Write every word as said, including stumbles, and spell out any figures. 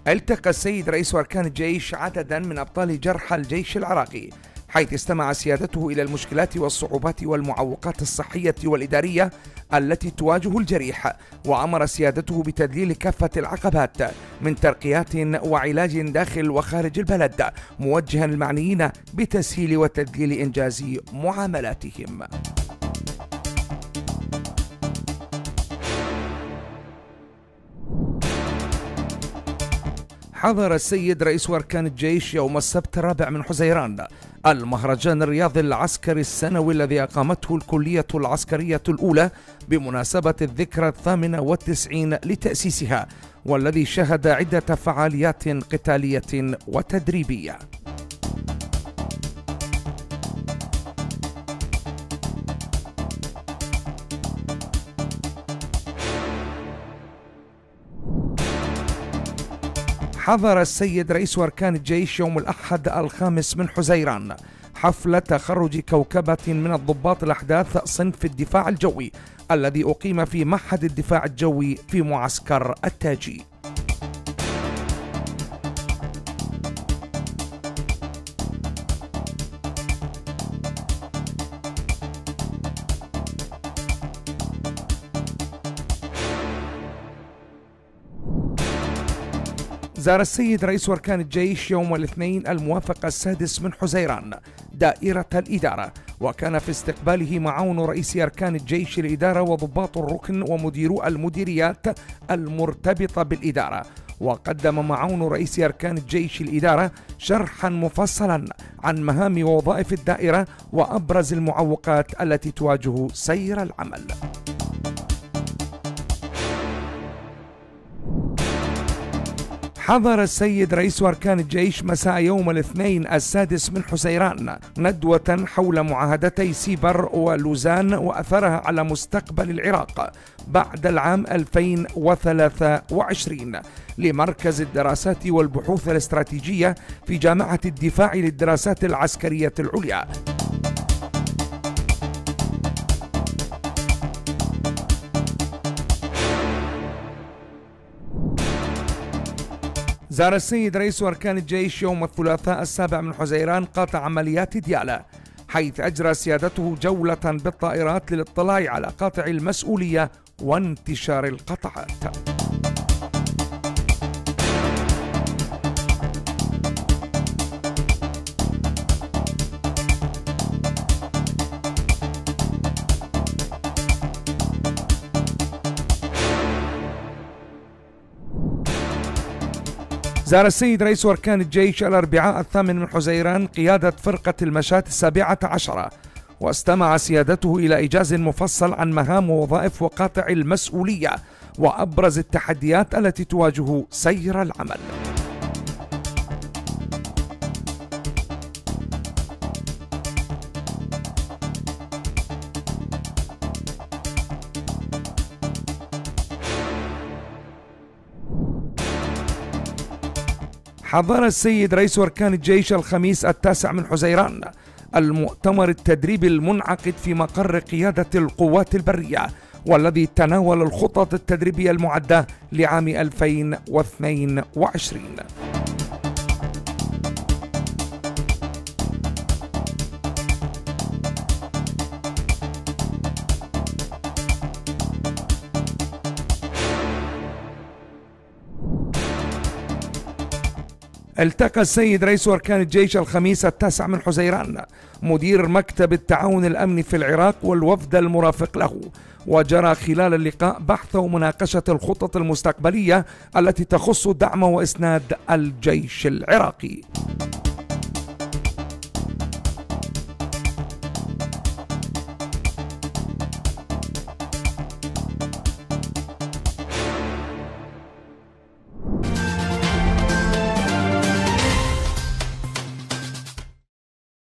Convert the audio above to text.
التقى السيد رئيس أركان الجيش عددا من أبطال جرحى الجيش العراقي، حيث استمع سيادته إلى المشكلات والصعوبات والمعوقات الصحية والإدارية التي تواجه الجريح، وأمر سيادته بتذليل كافة العقبات من ترقيات وعلاج داخل وخارج البلد، موجها المعنيين بتسهيل وتذليل إنجاز معاملاتهم. حضر السيد رئيس أركان الجيش يوم السبت الرابع من حزيران المهرجان الرياضي العسكري السنوي الذي أقامته الكلية العسكرية الأولى بمناسبة الذكرى الثامنة والتسعين لتأسيسها، والذي شهد عدة فعاليات قتالية وتدريبية. حضر السيد رئيس أركان الجيش يوم الأحد الخامس من حزيران حفل تخرج كوكبة من الضباط الأحداث صنف الدفاع الجوي الذي أقيم في معهد الدفاع الجوي في معسكر التاجي. زار السيد رئيس أركان الجيش يوم الاثنين الموافق السادس من حزيران دائرة الإدارة، وكان في استقباله معاون رئيس أركان الجيش الإدارة وضباط الركن ومديرو المديريات المرتبطة بالإدارة. وقدم معاون رئيس أركان الجيش الإدارة شرحا مفصلا عن مهام ووظائف الدائرة وأبرز المعوقات التي تواجه سير العمل. حضر السيد رئيس أركان الجيش مساء يوم الاثنين السادس من حزيران ندوة حول معاهدتي سيبر ولوزان وأثرها على مستقبل العراق بعد العام ألفين وثلاثة وعشرين لمركز الدراسات والبحوث الاستراتيجية في جامعة الدفاع للدراسات العسكرية العليا. زار السيد رئيس أركان الجيش يوم الثلاثاء السابع من حزيران قاطع عمليات ديالى، حيث أجرى سيادته جولة بالطائرات للاطلاع على قاطع المسؤولية وانتشار القطعات. زار السيد رئيس أركان الجيش الأربعاء الثامن من حزيران قيادة فرقة المشاة السابعة عشرة، واستمع سيادته إلى إيجاز مفصل عن مهام ووظائف وقاطع المسؤولية وأبرز التحديات التي تواجه سير العمل. حضر السيد رئيس أركان الجيش الخميس التاسع من حزيران المؤتمر التدريبي المنعقد في مقر قيادة القوات البرية، والذي تناول الخطط التدريبية المعدة لعام ألفين واثنين وعشرين. التقى السيد رئيس أركان الجيش الخميس التاسع من حزيران مدير مكتب التعاون الأمني في العراق والوفد المرافق له، وجرى خلال اللقاء بحث ومناقشة الخطط المستقبلية التي تخص دعم وإسناد الجيش العراقي.